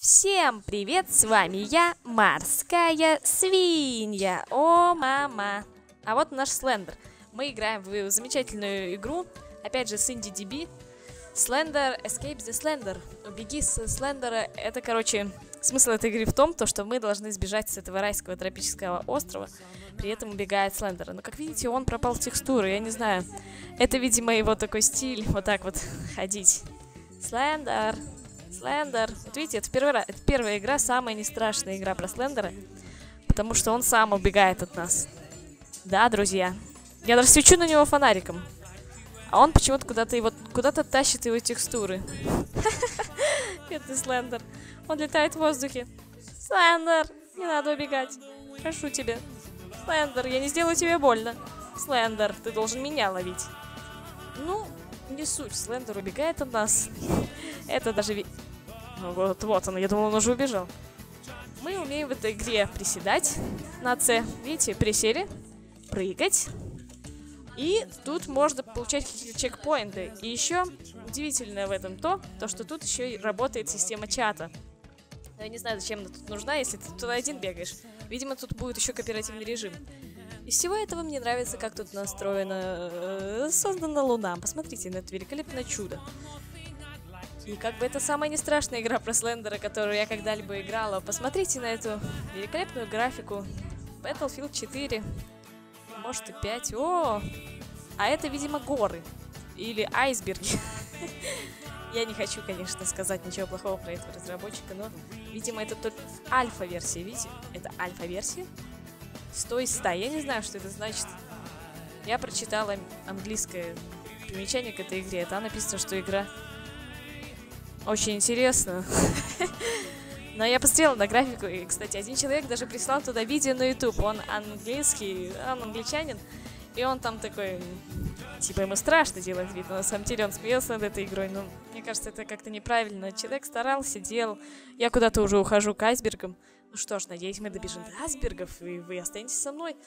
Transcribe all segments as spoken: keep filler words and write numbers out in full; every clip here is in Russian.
Всем привет, с вами я, морская свинья. О, мама. А вот наш Слендер. Мы играем в замечательную игру, опять же с IndieDB. Slender Escape the Slender. Убеги с Слендера. Это, короче, смысл этой игры в том, то, что мы должны сбежать с этого райского тропического острова, при этом убегая от Слендера. Но, как видите, он пропал в текстуры, я не знаю. Это, видимо, его такой стиль, вот так вот ходить. Слендер. Слендер. Вот видите, это первый раз, это первая игра, самая не страшная игра про Слендера, потому что он сам убегает от нас. Да, друзья. Я даже свечу на него фонариком. А он почему-то куда-то его куда-то тащит его текстуры. Бедный Слендер. Он летает в воздухе. Слендер, не надо убегать. Прошу тебя. Слендер, я не сделаю тебе больно. Слендер, ты должен меня ловить. Ну, не суть. Слендер убегает от нас. Это даже... Ви... Ну, вот, вот он, я думал, он уже убежал. Мы умеем в этой игре приседать на С. Видите, присели, прыгать. И тут можно получать какие-то чекпоинты. И еще удивительное в этом то, то, что тут еще и работает система чата. Но я не знаю, зачем она тут нужна, если ты туда один бегаешь. Видимо, тут будет еще кооперативный режим. Из всего этого мне нравится, как тут настроена, э, создана Луна. Посмотрите на это великолепное чудо. И как бы это самая не страшная игра про Слендера, которую я когда-либо играла. Посмотрите на эту великолепную графику. Battlefield четыре. Может и пять. О! А это, видимо, горы. Или айсберги. Я не хочу, конечно, сказать ничего плохого про этого разработчика, но, видимо, это только альфа-версия. Видите? Это альфа-версия. сто из ста. Я не знаю, что это значит. Я прочитала английское примечание к этой игре. Там написано, что игра очень интересна. Но я посмотрела на графику, и, кстати, один человек даже прислал туда видео на YouTube. Он английский, он англичанин, и он там такой, типа, ему страшно делать вид, но на самом деле он смеялся над этой игрой. Но мне кажется, это как-то неправильно. Человек старался, делал. Я куда-то уже ухожу к айсбергам. Ну что ж, надеюсь, мы добежим до айсбергов, и вы останетесь со мной.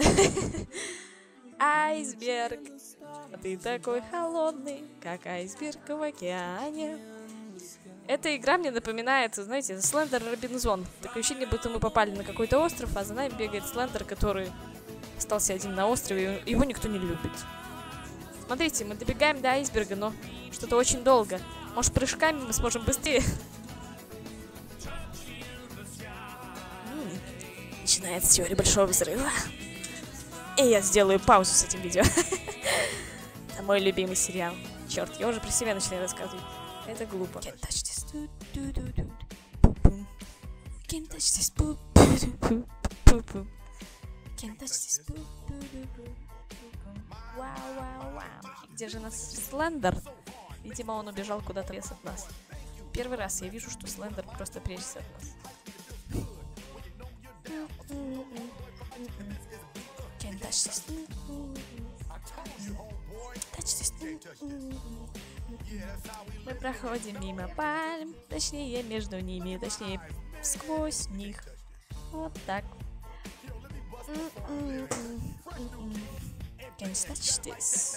Айсберг, а ты такой холодный, как айсберг в океане. Эта игра мне напоминает, знаете, Слендер Робинзон. Такое ощущение, будто мы попали на какой-то остров, а за нами бегает Слендер, который остался один на острове, и его никто не любит. Смотрите, мы добегаем до айсберга, но что-то очень долго. Может, прыжками мы сможем быстрее? Начинается теория большого взрыва. И я сделаю паузу с этим видео. Это мой любимый сериал. Черт, я уже про себя начинаю рассказывать. Это глупо. Can't touch this. Can't touch this. Can't touch this. Вау, вау, вау. Где же наш Слендер? Видимо, он убежал куда-то в лес от нас. Первый раз я вижу, что Слендер просто прячется от нас. Can't touch this. Touch this. Мы проходим мимо пальм, точнее между ними, точнее сквозь них. Вот так. Can't touch this.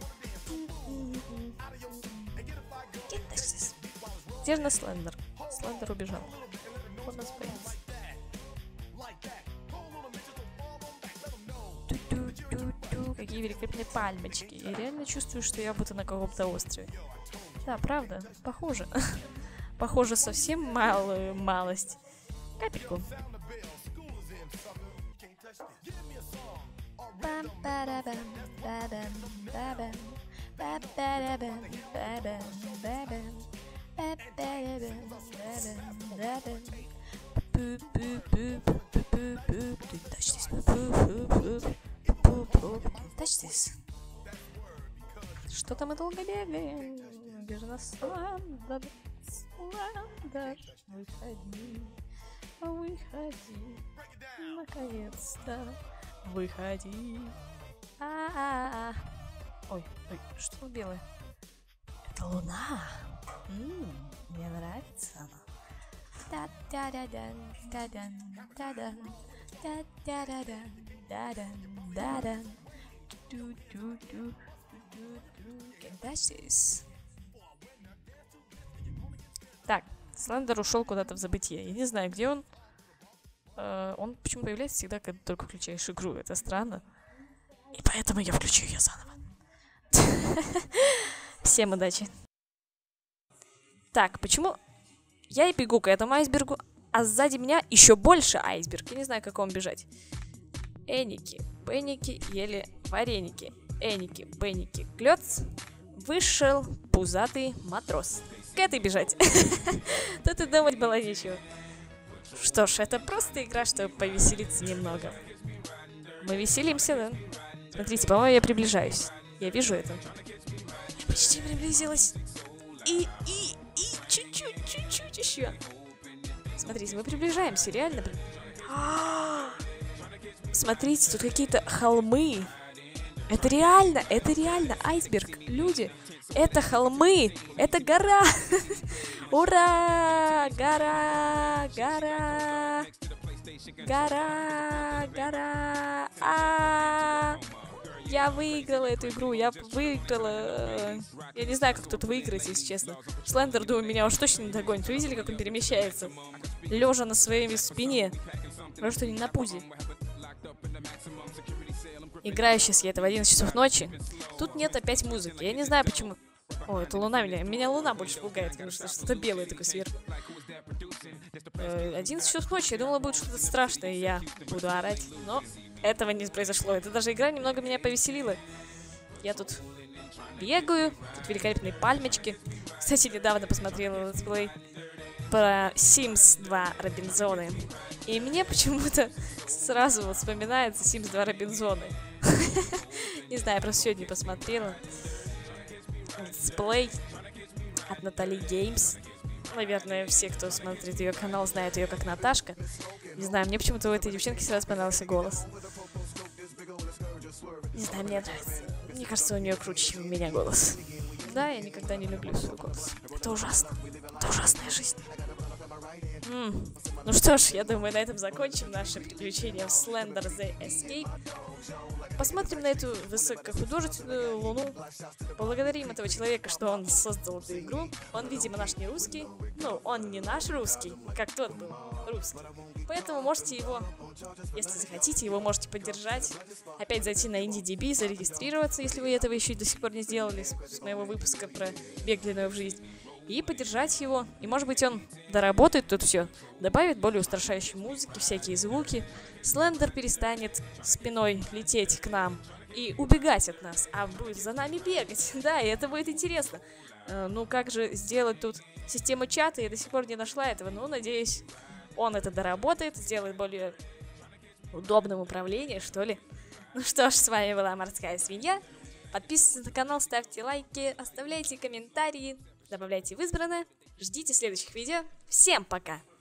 Can't touch this. Где же наш Слендер? Слендер убежал. Он нас боится. Какие великолепные пальмочки. Я реально чувствую, что я будто на каком-то острове. Да, правда, похоже. Похоже, совсем малую малость. Капельку. Что-то мы долго бегаем. Где же нас Слендер? Слендер, выходи, выходи, наконец-то, выходи. А-а-а. Ой, ой, что белое? Это луна. М-м, мне нравится она. Да-да-да-дан, да-дан, да-дан, да-да-да-дан, да-дан, да-дан. Ду-ду-ду. Can't touch this. Так, Слендер ушел куда-то в забытие. Я не знаю, где он. Э, он почему появляется всегда, когда только включаешь игру. Это странно. И поэтому я включу ее заново. Всем удачи. Так, почему я и бегу к этому айсбергу, а сзади меня еще больше айсберг. Я не знаю, как вам бежать. Эники, пеники, ели вареники. Эники, пеники, клёц. Вышел пузатый матрос. К этой бежать. Тут и думать было нечего. Что ж, это просто игра, чтобы повеселиться немного. Мы веселимся, да? Смотрите, по-моему, я приближаюсь. Я вижу это. Я почти приблизилась. И, и, и, чуть-чуть, чуть-чуть еще. Смотрите, мы приближаемся, реально. Смотрите, тут какие-то холмы. Это реально, это реально айсберг. Люди, это холмы, это гора. Ура! Гора, гора, гора, гора. А, я выиграла эту игру, я выиграла. Я не знаю, как тут выиграть, если честно. Слендер, думаю, меня уж точно не догонит. Вы видели, как он перемещается? Лежа на своей спине. Может, что не на пузе. Играю сейчас я это в одиннадцать часов ночи. Тут нет опять музыки. Я не знаю, почему. О, это луна меня. Меня луна больше пугает, потому что что-то белое такое сверху. Э, одиннадцать часов ночи. Я думала, будет что-то страшное, и я буду орать. Но этого не произошло. Это даже игра немного меня повеселила. Я тут бегаю. Тут великолепные пальмочки. Кстати, недавно посмотрела летсплей про Симс два Робинзоны. И мне почему-то сразу вот вспоминается Симс два Робинзоны. Не знаю, я просто сегодня посмотрела. Летсплей от Натали Геймс. Наверное, все, кто смотрит ее канал, знают ее как Наташка. Не знаю, мне почему-то у этой девчонки сразу понравился голос. Не знаю, мне нравится. Мне кажется, у нее круче, чем у меня голос. Да, я никогда не люблю свой голос. Это ужасно. Это ужасная жизнь. М-м. Ну что ж, я думаю, на этом закончим наше приключение в Slender The Escape. Посмотрим на эту высокохудожественную луну. Поблагодарим этого человека, что он создал эту игру. Он, видимо, наш не русский. Ну, он не наш русский, как тот был русский. Поэтому можете его, если захотите, его можете поддержать. Опять зайти на IndieDB, зарегистрироваться, если вы этого еще до сих пор не сделали, с моего выпуска про бег длиною в жизнь. И поддержать его. И, может быть, он доработает тут все. Добавит более устрашающей музыки, всякие звуки. Слендер перестанет спиной лететь к нам и убегать от нас, а будет за нами бегать. Да, и это будет интересно. Э, ну, как же сделать тут систему чата? Я до сих пор не нашла этого. Ну, надеюсь, он это доработает, сделает более удобным управление, что ли. Ну что ж, с вами была Морская Свинья. Подписывайтесь на канал, ставьте лайки, оставляйте комментарии. Добавляйте в избранное. Ждите следующих видео. Всем пока!